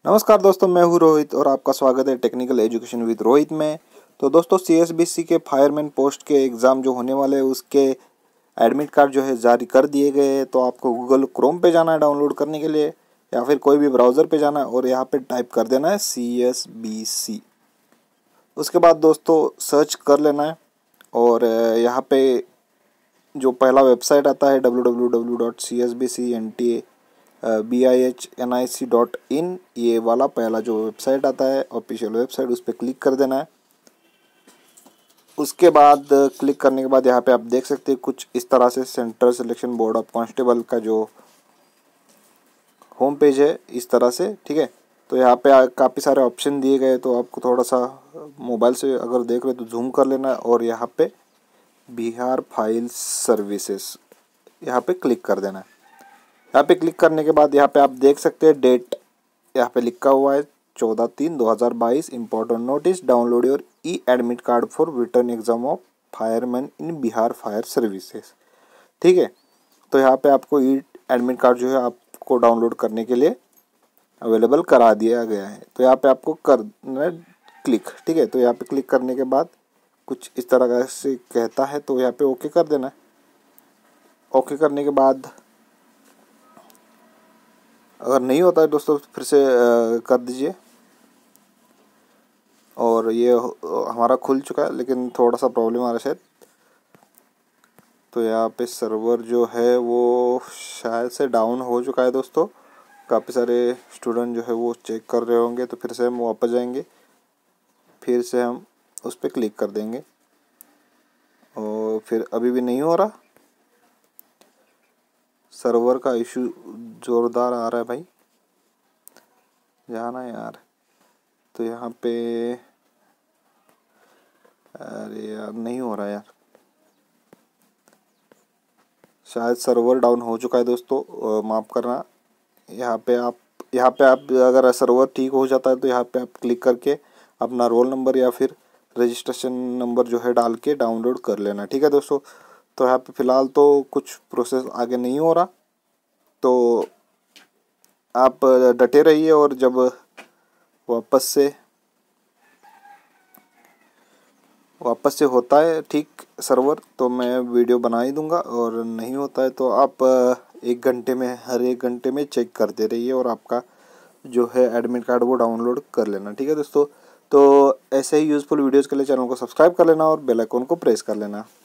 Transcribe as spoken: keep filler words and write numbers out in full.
नमस्कार दोस्तों, मैं हूं रोहित और आपका स्वागत है टेक्निकल एजुकेशन विद रोहित में। तो दोस्तों, सीएसबीसी के फायरमैन पोस्ट के एग्ज़ाम जो होने वाले हैं उसके एडमिट कार्ड जो है जारी कर दिए गए हैं। तो आपको गूगल क्रोम पे जाना है डाउनलोड करने के लिए, या फिर कोई भी ब्राउज़र पे जाना है और यहाँ पे टाइप कर देना है सीएसबीसी। उसके बाद दोस्तों सर्च कर लेना है और यहाँ पे जो पहला वेबसाइट आता है W W W dot C S B C N T A B I H N I C dot in, ये वाला पहला जो वेबसाइट आता है ऑफिशियल वेबसाइट, उस पर क्लिक कर देना है। उसके बाद क्लिक करने के बाद यहाँ पे आप देख सकते हैं कुछ इस तरह से central selection board of constable का जो होम पेज है, इस तरह से, ठीक है। तो यहाँ पे काफ़ी सारे ऑप्शन दिए गए, तो आपको थोड़ा सा मोबाइल से अगर देख रहे तो जूम कर लेना है और यहाँ पे बिहार फाइल सर्विसेज यहाँ पे क्लिक कर देना है। यहाँ पे क्लिक करने के बाद यहाँ पे आप देख सकते हैं डेट यहाँ पे लिखा हुआ है चौदह तीन दो हज़ार बाईस। Important notice, download your e admit card for return exam of fireman in Bihar fire services, ठीक है। तो यहाँ पे आपको ई एडमिट कार्ड जो है आपको डाउनलोड करने के लिए अवेलेबल करा दिया गया है। तो यहाँ पे आपको करना है क्लिक, ठीक है। तो यहाँ पे क्लिक करने के बाद कुछ इस तरह से कहता है, तो यहाँ पे ओके कर देना है। ओके करने के बाद अगर नहीं होता है दोस्तों फिर से कर दीजिए। और ये हमारा खुल चुका है, लेकिन थोड़ा सा प्रॉब्लम आ रहा है शायद। तो यहाँ पे सर्वर जो है वो शायद से डाउन हो चुका है दोस्तों। काफ़ी सारे स्टूडेंट जो है वो चेक कर रहे होंगे, तो फिर से हम वापस जाएंगे, फिर से हम उस पर क्लिक कर देंगे और फिर अभी भी नहीं हो रहा। सर्वर का इशू ज़ोरदार आ रहा है भाई, जाना यार। तो यहाँ पे अरे यार नहीं हो रहा यार, शायद सर्वर डाउन हो चुका है दोस्तों, माफ़ करना। यहाँ पे आप यहाँ पे आप अगर सर्वर ठीक हो जाता है तो यहाँ पे आप क्लिक करके अपना रोल नंबर या फिर रजिस्ट्रेशन नंबर जो है डाल के डाउनलोड कर लेना, ठीक है दोस्तों। तो यहाँ पे फ़िलहाल तो कुछ प्रोसेस आगे नहीं हो रहा, तो आप डटे रहिए और जब वापस से वापस से होता है ठीक सर्वर तो मैं वीडियो बना ही दूंगा, और नहीं होता है तो आप एक घंटे में हर एक घंटे में चेक करते रहिए और आपका जो है एडमिट कार्ड वो डाउनलोड कर लेना, ठीक है दोस्तों। तो ऐसे ही यूज़फुल वीडियोज़ के लिए चैनल को सब्सक्राइब कर लेना और बेल आइकन को प्रेस कर लेना।